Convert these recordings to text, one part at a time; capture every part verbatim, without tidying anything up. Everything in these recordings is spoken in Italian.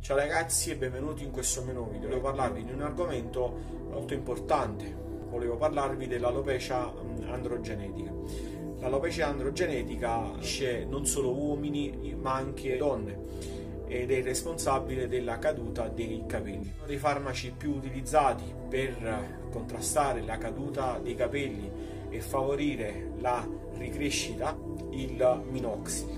Ciao ragazzi e benvenuti in questo mio nuovo video. Volevo parlarvi di un argomento molto importante. Volevo parlarvi dell'alopecia androgenetica. L'alopecia androgenetica c'è non solo uomini ma anche donne ed è responsabile della caduta dei capelli. Uno dei farmaci più utilizzati per contrastare la caduta dei capelli e favorire la ricrescita, il minoxidil.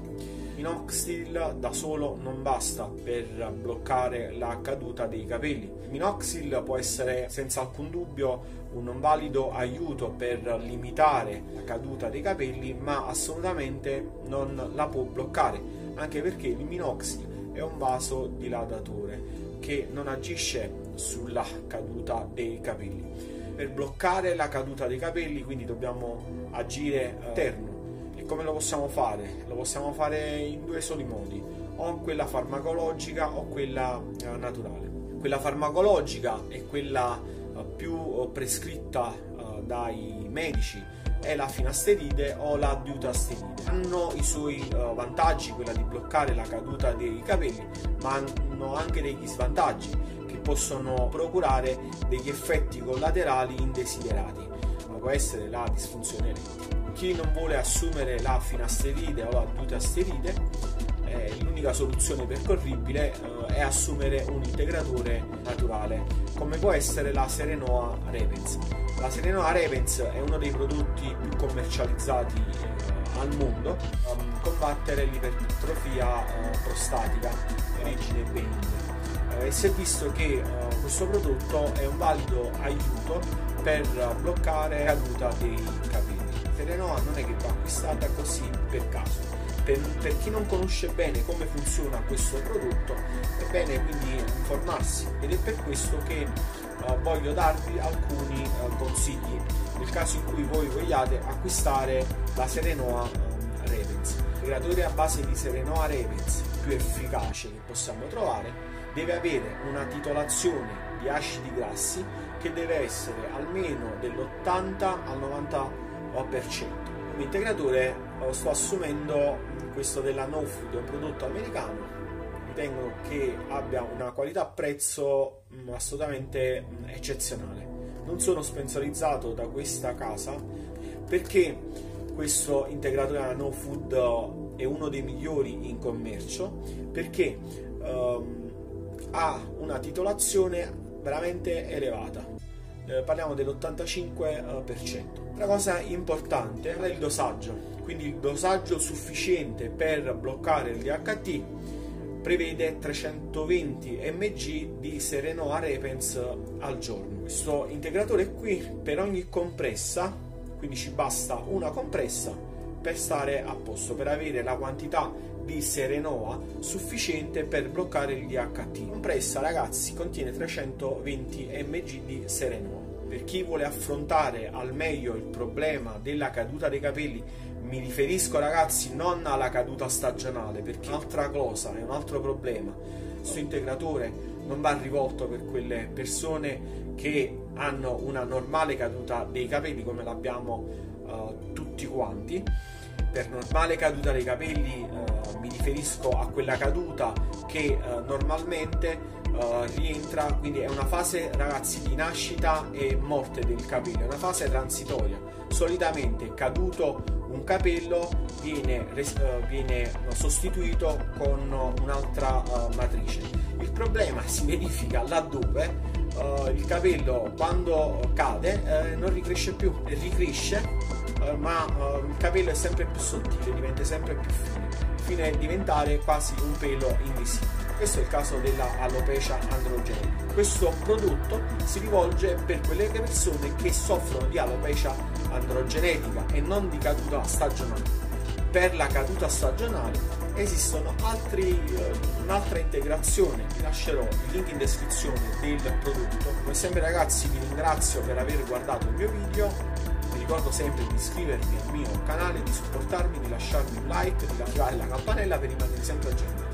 Minoxidil da solo non basta per bloccare la caduta dei capelli. Il minoxidil può essere senza alcun dubbio un valido aiuto per limitare la caduta dei capelli, ma assolutamente non la può bloccare, anche perché il minoxidil è un vasodilatatore che non agisce sulla caduta dei capelli. Per bloccare la caduta dei capelli quindi dobbiamo agire all'interno. E come lo possiamo fare? Lo possiamo fare in due soli modi, o quella farmacologica o quella eh, naturale. Quella farmacologica è quella eh, più prescritta eh, dai medici, è la finasteride o la dutasteride. Hanno i suoi eh, vantaggi, quella di bloccare la caduta dei capelli, ma hanno anche degli svantaggi che possono procurare degli effetti collaterali indesiderati, come può essere la disfunzione erettile. Chi non vuole assumere la finasteride o la dutasteride, eh, l'unica soluzione percorribile eh, è assumere un integratore naturale, come può essere la Serenoa repens. La Serenoa repens è uno dei prodotti più commercializzati eh, al mondo per um, combattere l'ipertrofia eh, prostatica di origine benigna. Eh, e si è visto che eh, questo prodotto è un valido aiuto per bloccare la caduta dei capelli. Serenoa non è che va acquistata così per caso. Per, per chi non conosce bene come funziona questo prodotto è bene quindi informarsi, ed è per questo che uh, voglio darvi alcuni uh, consigli nel caso in cui voi vogliate acquistare la Serenoa um, repens. L'integratore a base di Serenoa repens più efficace che possiamo trovare deve avere una titolazione di acidi grassi che deve essere almeno dell'ottanta al novanta per cento. L'integratore lo sto assumendo questo della No Food, è un prodotto americano, ritengo che abbia una qualità-prezzo assolutamente eccezionale. Non sono sponsorizzato da questa casa perché questo integratore No Food è uno dei migliori in commercio, perché um, ha una titolazione veramente elevata. Eh, parliamo dell'ottantacinque per cento. Una cosa importante è il dosaggio, quindi il dosaggio sufficiente per bloccare il D H T prevede trecentoventi milligrammi di Serenoa repens al giorno. Questo integratore qui per ogni compressa, quindi ci basta una compressa per stare a posto, per avere la quantità di Serenoa sufficiente per bloccare il D H T. La compressa, ragazzi, contiene trecentoventi milligrammi di Serenoa. Per chi vuole affrontare al meglio il problema della caduta dei capelli, mi riferisco, ragazzi, non alla caduta stagionale, perché è un'altra cosa, è un altro problema. Questo integratore non va rivolto per quelle persone che hanno una normale caduta dei capelli come l'abbiamo uh, tutti quanti. Per normale caduta dei capelli uh, mi riferisco a quella caduta che uh, normalmente Uh, rientra, quindi è una fase, ragazzi, di nascita e morte del capello, è una fase transitoria. Solitamente caduto un capello viene, uh, viene sostituito con un'altra uh, matrice. Il problema si verifica laddove uh, il capello, quando cade, uh, non ricresce più, ricresce uh, ma uh, il capello è sempre più sottile, diventa sempre più fine, fino a diventare quasi un pelo invisibile. Questo è il caso dell'alopecia androgenetica. Questo prodotto si rivolge per quelle persone che soffrono di alopecia androgenetica e non di caduta stagionale. Per la caduta stagionale esistono altri, eh, un'altra integrazione. Vi lascerò il link in descrizione del prodotto. Come sempre, ragazzi, vi ringrazio per aver guardato il mio video. Vi ricordo sempre di iscrivervi al mio canale, di supportarmi, di lasciarmi un like, di attivare la campanella per rimanere sempre aggiornati.